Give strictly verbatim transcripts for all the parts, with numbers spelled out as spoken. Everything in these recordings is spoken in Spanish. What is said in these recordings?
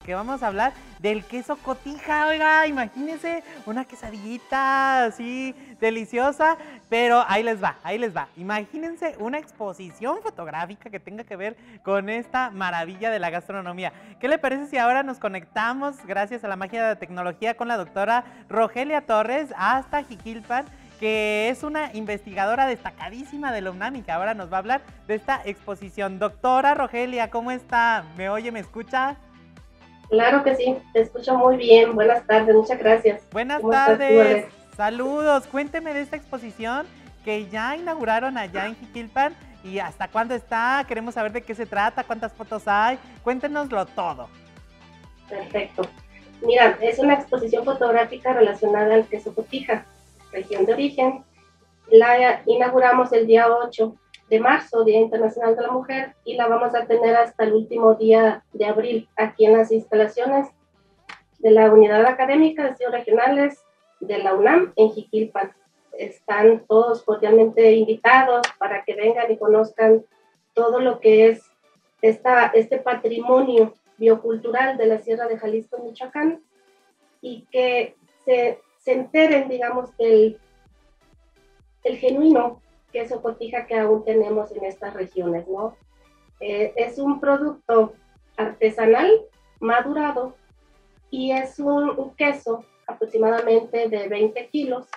porque vamos a hablar del queso cotija. Oiga, imagínense una quesadillita así deliciosa, pero ahí les va, ahí les va. Imagínense una exposición fotográfica que tenga que ver con esta maravilla de la gastronomía. ¿Qué le parece si ahora nos conectamos, gracias a la magia de la tecnología, con la doctora Rogelia Torres hasta Jiquilpan, que es una investigadora destacadísima de la UNAM y que ahora nos va a hablar de esta exposición? Doctora Rogelia, ¿cómo está? ¿Me oye, me escucha? Claro que sí, te escucho muy bien. Buenas tardes, muchas gracias. Buenas ¿Cómo estás tú, tardes, Alex? saludos. Cuénteme de esta exposición que ya inauguraron allá en Jiquilpan y hasta cuándo está. Queremos saber de qué se trata, cuántas fotos hay. Cuéntenoslo todo. Perfecto. Mira, es una exposición fotográfica relacionada al queso cotija, región de origen. La inauguramos el día ocho de marzo, Día Internacional de la Mujer, y la vamos a tener hasta el último día de abril aquí en las instalaciones de la Unidad Académica de Estudios Regionales de la UNAM en Jiquilpan. Están todos cordialmente invitados para que vengan y conozcan todo lo que es esta, este patrimonio biocultural de la Sierra de Jalisco, Michoacán, y que se, se enteren, digamos, del el genuino queso cotija que aún tenemos en estas regiones, ¿no? Eh, es un producto artesanal, madurado, y es un, un queso aproximadamente de veinte kilos,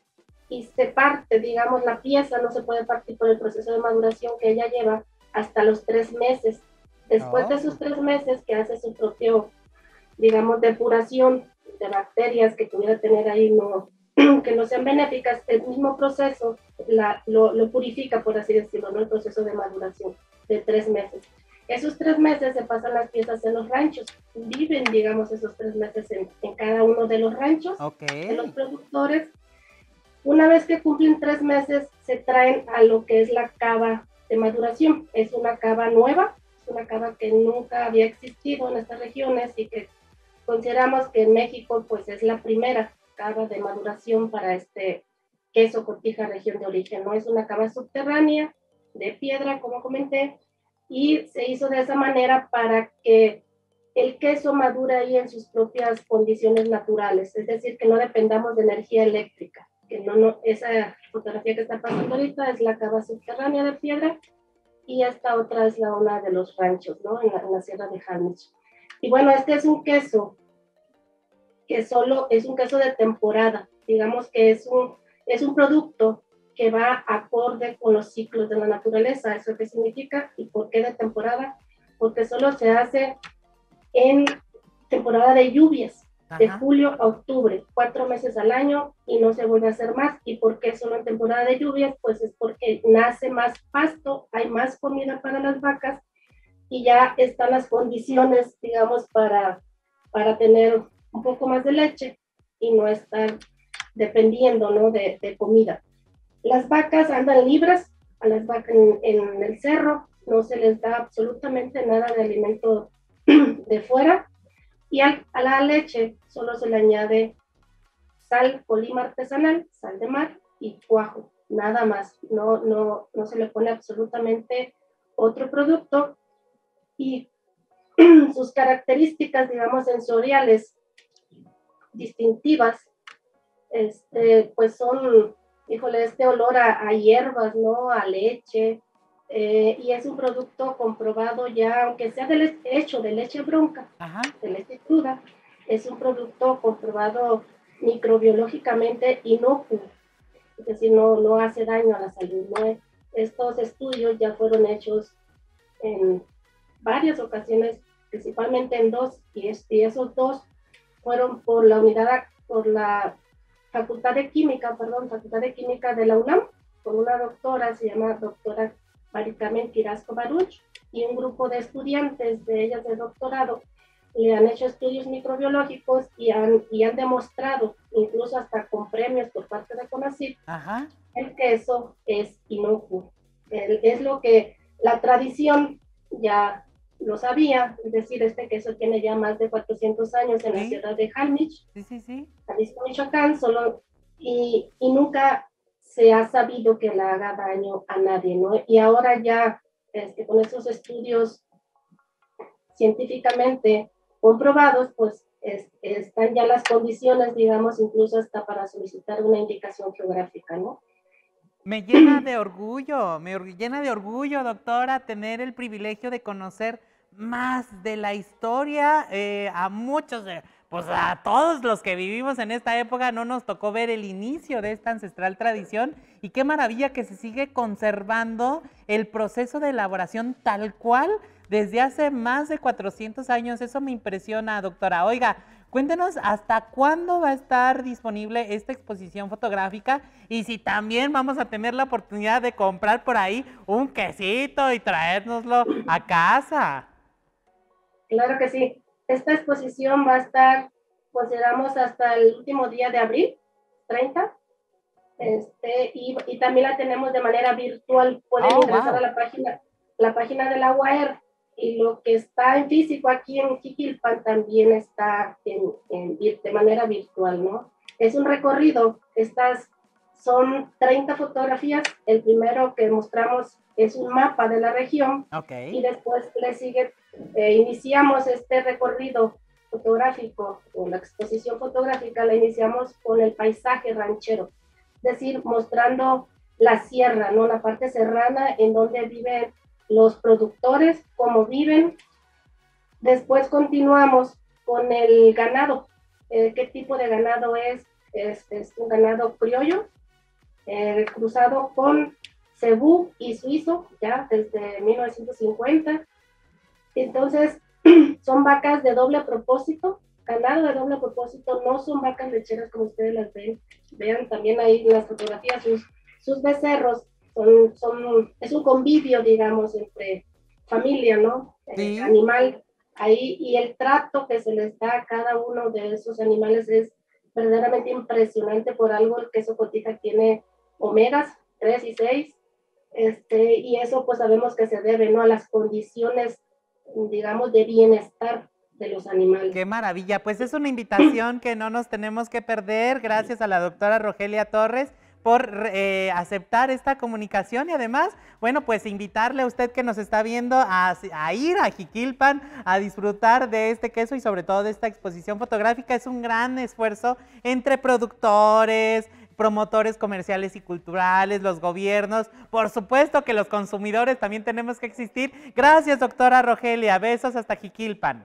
y se parte, digamos, la pieza no se puede partir por el proceso de maduración que ella lleva hasta los tres meses. Después de Oh. esos tres meses que hace su propio, digamos, depuración de bacterias que pudiera tener ahí, no, que no sean benéficas, el mismo proceso la, lo, lo purifica, por así decirlo, ¿no? El proceso de maduración de tres meses. Esos tres meses se pasan las piezas en los ranchos, viven, digamos, esos tres meses en, en cada uno de los ranchos, de los Ok. productores. Una vez que cumplen tres meses, se traen a lo que es la cava de maduración. Es una cava nueva, es una cava que nunca había existido en estas regiones y que consideramos que en México pues es la primera cava de maduración para este queso cotija región de origen. No es una cava subterránea de piedra, como comenté, y se hizo de esa manera para que el queso madure ahí en sus propias condiciones naturales, es decir, que no dependamos de energía eléctrica, que no, no, esa fotografía que está pasando ahorita es la cava subterránea de piedra y esta otra es la una de los ranchos, ¿no? En la, en la Sierra de Jalmich. Y bueno, este es un queso que solo es un queso de temporada, digamos que es un, es un producto que va acorde con los ciclos de la naturaleza. ¿Eso qué significa? ¿Y por qué de temporada? Porque solo se hace en temporada de lluvias, de Ajá. julio a octubre, cuatro meses al año y no se vuelve a hacer más. ¿Y por qué solo en temporada de lluvias? Pues es porque nace más pasto, hay más comida para las vacas y ya están las condiciones, digamos, para, para tener un poco más de leche y no estar dependiendo, ¿no? de, de comida. Las vacas andan libres, a las vacas en, en el cerro no se les da absolutamente nada de alimento de fuera y al, a la leche solo se le añade sal colima artesanal, sal de mar y cuajo, nada más, no, no, no se le pone absolutamente otro producto y sus características, digamos, sensoriales distintivas, este, pues son, híjole, este olor a, a hierbas, ¿no? A leche, eh, y es un producto comprobado ya, aunque sea de le hecho de leche bronca, Ajá. de leche cruda, es un producto comprobado microbiológicamente inocuo, es decir, no, no hace daño a la salud, ¿no? Estos estudios ya fueron hechos en varias ocasiones, principalmente en dos, y, es, y esos dos fueron por la unidad, por la Facultad de Química, perdón, Facultad de Química de la UNAM, con una doctora, se llama doctora Maricarmen Quirasco Baruch, y un grupo de estudiantes de ellas de doctorado le han hecho estudios microbiológicos y han, y han demostrado, incluso hasta con premios por parte de CONACYT, Ajá. el queso es inocuo. El, es lo que la tradición ya lo sabía, es decir, este queso tiene ya más de cuatrocientos años en la Sí, ciudad de Jalmich, sí, sí, sí. Jalisco, Michoacán, solo, y, y nunca se ha sabido que le haga daño a nadie, ¿no? Y ahora ya, este, con estos estudios científicamente comprobados, pues es, están ya las condiciones, digamos, incluso hasta para solicitar una indicación geográfica, ¿no? Me llena de orgullo, me llena de orgullo, doctora, tener el privilegio de conocer más de la historia. Eh, a muchos, eh, pues a todos los que vivimos en esta época no nos tocó ver el inicio de esta ancestral tradición, y qué maravilla que se sigue conservando el proceso de elaboración tal cual desde hace más de cuatrocientos años. Eso me impresiona, doctora. Oiga, cuéntenos hasta cuándo va a estar disponible esta exposición fotográfica, y si también vamos a tener la oportunidad de comprar por ahí un quesito y traérnoslo a casa. Claro que sí. Esta exposición va a estar, consideramos, hasta el último día de abril, treinta, este, y, y también la tenemos de manera virtual. Pueden Oh, ingresar wow. a la página, la página de la U A E R, y lo que está en físico aquí en Jiquilpan también está en, en, de manera virtual, ¿no? Es un recorrido. Estas son treinta fotografías. El primero que mostramos es un mapa de la región, Okay. y después le sigue, eh, iniciamos este recorrido fotográfico, o la exposición fotográfica la iniciamos con el paisaje ranchero, es decir, mostrando la sierra, ¿no? La parte serrana en donde viven los productores, cómo viven. Después continuamos con el ganado. Eh, ¿Qué tipo de ganado es? Es, es un ganado criollo, eh, cruzado con cebú y suizo, ya desde mil novecientos cincuenta. Entonces, son vacas de doble propósito, ganado de doble propósito, no son vacas lecheras como ustedes las ven. Vean también ahí en las fotografías sus, sus becerros. Son, son, es un convivio, digamos, entre familia, ¿no? Sí. Eh, animal ahí, y el trato que se les da a cada uno de esos animales es verdaderamente impresionante. Por algo el queso cotija tiene omegas tres y seis, este, y eso pues sabemos que se debe, ¿no?, a las condiciones, digamos, de bienestar de los animales. Qué maravilla, pues es una invitación que no nos tenemos que perder. Gracias a la doctora Rogelia Torres por eh, aceptar esta comunicación, y además, bueno, pues invitarle a usted que nos está viendo a, a ir a Jiquilpan a disfrutar de este queso y sobre todo de esta exposición fotográfica. Es un gran esfuerzo entre productores, promotores comerciales y culturales, los gobiernos, por supuesto que los consumidores también tenemos que existir. Gracias, doctora Rogelia, besos hasta Jiquilpan.